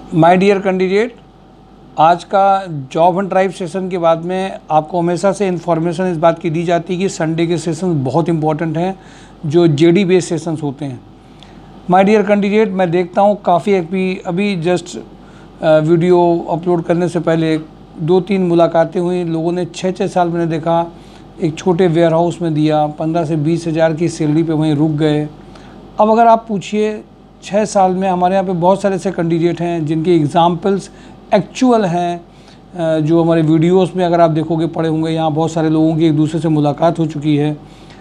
My dear candidate, आज का job and drive session के बाद में आपको हमेशा से इन्फॉर्मेशन इस बात की दी जाती है कि संडे के सेशन बहुत इंपॉर्टेंट हैं, जो जेडी बेस्ड सेशंस होते हैं। माय डियर कैंडिडेट, मैं देखता हूँ काफ़ी अभी जस्ट वीडियो अपलोड करने से पहले 2-3 मुलाकातें हुई। लोगों ने 6-6 साल मैंने देखा एक छोटे वेयर हाउस में दिया, 15 से 20 हज़ार की सैलरी पे वहीं रुक गए। अब अगर आप पूछिए 6 साल में हमारे यहाँ पे बहुत सारे ऐसे कैंडिडेट हैं जिनके एग्जाम्पल्स एक्चुअल हैं, जो हमारे वीडियोस में अगर आप देखोगे पड़े होंगे। यहाँ बहुत सारे लोगों की एक दूसरे से मुलाकात हो चुकी है।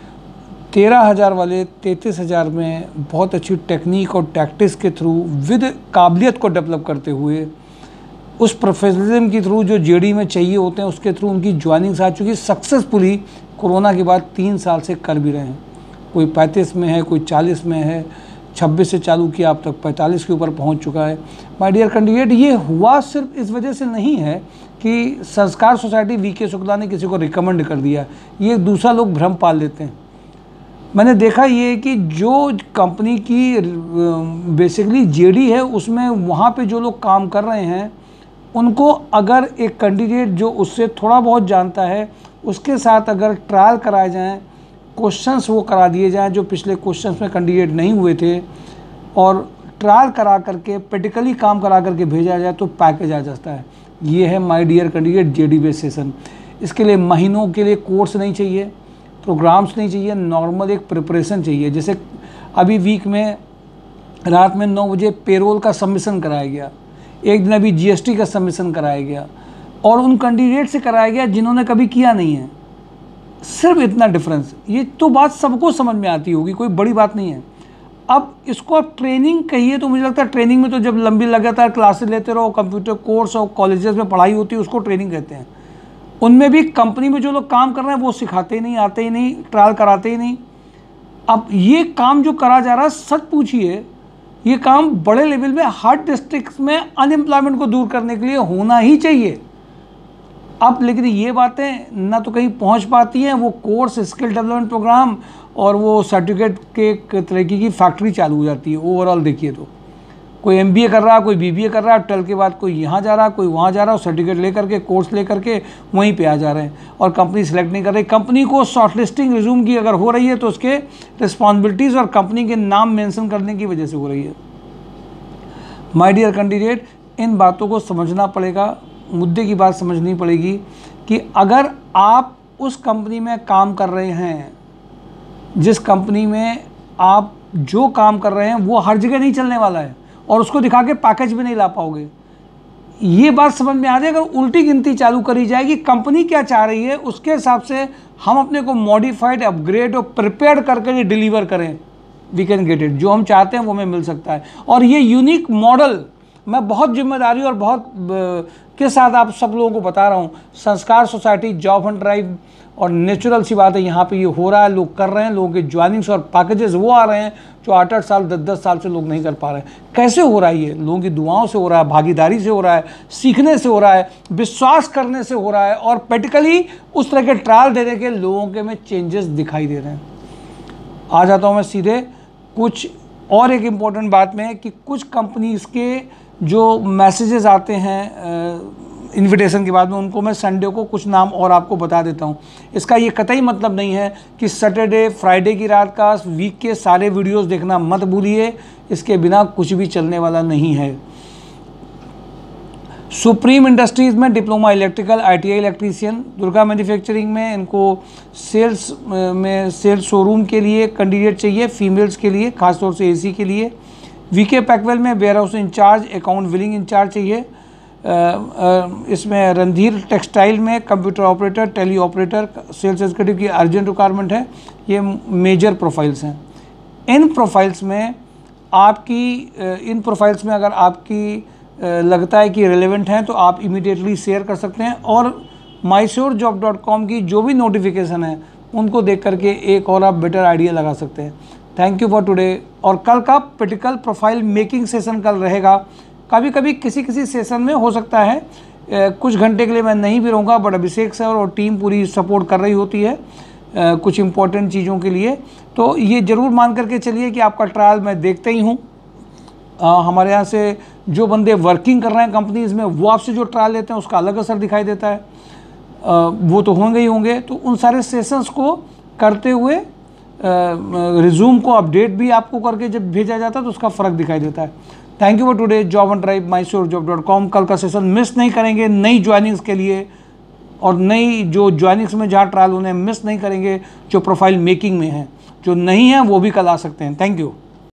13,000 वाले 33,000 में बहुत अच्छी टेक्निक और टैक्टिक्स के थ्रू विद काबिलियत को डेवलप करते हुए उस प्रोफेशनलिज्म के थ्रू जो जेडी में चाहिए होते हैं उसके थ्रू उनकी ज्वाइनिंग्स आ चुकी सक्सेसफुली। कोरोना के बाद 3 साल से कर भी रहे हैं। कोई 35 में है, कोई 40 में है, 26 से चालू किया अब तक 45 के ऊपर पहुंच चुका है। माय डियर कैंडिडेट, ये हुआ सिर्फ इस वजह से नहीं है कि संस्कार सोसाइटी वीके शुक्ला ने किसी को रिकमेंड कर दिया। ये दूसरा लोग भ्रम पाल लेते हैं। मैंने देखा ये कि जो कंपनी की बेसिकली जेडी है उसमें वहाँ पे जो लोग काम कर रहे हैं उनको अगर एक कैंडिडेट जो उससे थोड़ा बहुत जानता है उसके साथ अगर ट्रायल कराए जाएँ, क्वेश्चंस वो करा दिए जाएं जो पिछले क्वेश्चंस में कैंडिडेट नहीं हुए थे, और ट्रायल करा करके प्रैक्टिकली काम करा करके भेजा जाए तो पैकेज आ जाता है। ये है my dear candidate JD based session. इसके लिए महीनों के लिए कोर्स नहीं चाहिए, प्रोग्राम्स नहीं चाहिए, नॉर्मल एक प्रिपरेशन चाहिए। जैसे अभी वीक में रात में 9 बजे पेरोल का सबमिशन कराया गया, एक दिन अभी जीएसटी का सबमिशन कराया गया, और उन कैंडिडेट से कराया गया जिन्होंने कभी किया नहीं है। सिर्फ इतना डिफरेंस, ये तो बात सबको समझ में आती होगी, कोई बड़ी बात नहीं है। अब इसको आप ट्रेनिंग कहिए तो मुझे लगता है ट्रेनिंग में तो जब लंबी लगातार क्लासेस लेते रहो, कंप्यूटर कोर्स और कॉलेजेस में पढ़ाई होती है उसको ट्रेनिंग कहते हैं। उनमें भी कंपनी में जो लोग काम कर रहे हैं वो सिखाते ही नहीं, आते ही नहीं, ट्रायल कराते ही नहीं। अब ये काम जो करा जा रहा है, सच पूछिए, ये काम बड़े लेवल में हर डिस्ट्रिक्ट में अनएम्प्लॉयमेंट को दूर करने के लिए होना ही चाहिए। अब लेकिन ये बातें ना तो कहीं पहुंच पाती हैं। वो कोर्स, स्किल डेवलपमेंट प्रोग्राम और वो सर्टिफिकेट के तरीके की फैक्ट्री चालू हो जाती है। ओवरऑल देखिए तो कोई एमबीए कर रहा है, कोई बीबीए कर रहा है, 12 के बाद कोई यहाँ जा रहा है, कोई वहाँ जा रहा है, सर्टिफिकेट लेकर के, कोर्स लेकर के वहीं पे आ जा रहे हैं और कंपनी सेलेक्ट नहीं कर रही। कंपनी को शॉर्टलिस्टिंग रिज्यूम की अगर हो रही है तो उसके रिस्पॉन्सिबिलिटीज़ और कंपनी के नाम मेंशन करने की वजह से हो रही है। माय डियर कैंडिडेट, इन बातों को समझना पड़ेगा, मुद्दे की बात समझनी पड़ेगी कि अगर आप उस कंपनी में काम कर रहे हैं, जिस कंपनी में आप जो काम कर रहे हैं वो हर जगह नहीं चलने वाला है और उसको दिखा के पैकेज भी नहीं ला पाओगे। ये बात समझ में आ जाए। अगर उल्टी गिनती चालू करी जाएगी, कंपनी क्या चाह रही है उसके हिसाब से हम अपने को मॉडिफाइड, अपग्रेड और प्रिपेयर करके डिलीवर करें, वी कैन गेट इट। जो हम चाहते हैं वो हमें मिल सकता है। और ये यूनिक मॉडल मैं बहुत जिम्मेदारी और बहुत के साथ आप सब लोगों को बता रहा हूँ। संस्कार सोसाइटी, जॉब एंड ड्राइव, और नेचुरल सी बात है यहाँ पे ये हो रहा है, लोग कर रहे हैं, लोगों के ज्वाइनिंग्स और पैकेजेस वो आ रहे हैं जो 8-8 साल 10-10 साल से लोग नहीं कर पा रहे हैं। कैसे हो रहा है ये? लोगों की दुआओं से हो रहा है, भागीदारी से हो रहा है, सीखने से हो रहा है, विश्वास करने से हो रहा है, और प्रैक्टिकली उस तरह के ट्रायल देने के लोगों के में चेंजेस दिखाई दे रहे हैं। आ जाता हूँ मैं सीधे कुछ और एक इम्पॉर्टेंट बात में कि कुछ कंपनीज़ के जो मैसेजेस आते हैं इनविटेशन के बाद में, उनको मैं संडे को कुछ नाम और आपको बता देता हूं। इसका ये कतई मतलब नहीं है कि सैटरडे फ्राइडे की रात का वीक के सारे वीडियोस देखना मत भूलिए, इसके बिना कुछ भी चलने वाला नहीं है। सुप्रीम इंडस्ट्रीज़ में diploma electrical, ITI electrician, Durga manufacturing में इनको सेल्स शोरूम के लिए कैंडिडेट चाहिए, फीमेल्स के लिए, खासतौर से एसी के लिए। वीके पैकवेल में warehouse incharge, account billing incharge चाहिए। इसमें रणधीर टेक्सटाइल में computer operator, Tally operator, sales executive की अर्जेंट रिक्वायरमेंट है। ये मेजर प्रोफाइल्स हैं। इन प्रोफाइल्स में अगर आपकी लगता है कि रिलेवेंट हैं तो आप इमीडिएटली शेयर कर सकते हैं, और mysurejob.com की जो भी नोटिफिकेशन है उनको देख करके एक और आप बेटर आइडिया लगा सकते हैं। Thank you for today. और कल का प्रैक्टिकल प्रोफाइल मेकिंग सेशन कल रहेगा। कभी कभी किसी सेशन में हो सकता है कुछ घंटे के लिए मैं नहीं भी रहूँगा, बट अभिषेक सर और टीम पूरी सपोर्ट कर रही होती है कुछ इम्पोर्टेंट चीज़ों के लिए। तो ये ज़रूर मान करके चलिए कि आपका ट्रायल मैं देखते ही हूँ। हमारे यहाँ से जो बंदे वर्किंग कर रहे हैं कंपनीज़ में वो आपसे जो ट्रायल लेते हैं उसका अलग असर दिखाई देता है, वो तो होंगे ही होंगे। तो उन सारे सेशंस को करते हुए रिज्यूम को अपडेट भी आपको करके जब भेजा जाता है तो उसका फ़र्क दिखाई देता है। Thank you for today. Job and drive mysurjob.com। कल का सेशन मिस नहीं करेंगे नई ज्वाइनिंग्स के लिए, और नई जो ज्वाइनिंग्स में जहाँ ट्रायल होने मिस नहीं करेंगे, जो प्रोफाइल मेकिंग में हैं। जो नहीं है वो भी कल आ सकते हैं। Thank you.